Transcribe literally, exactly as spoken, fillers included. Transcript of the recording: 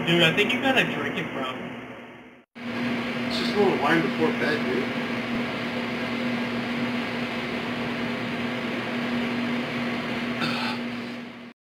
Dude, I think you gotta drink it, bro. It's just a little wine before bed, dude.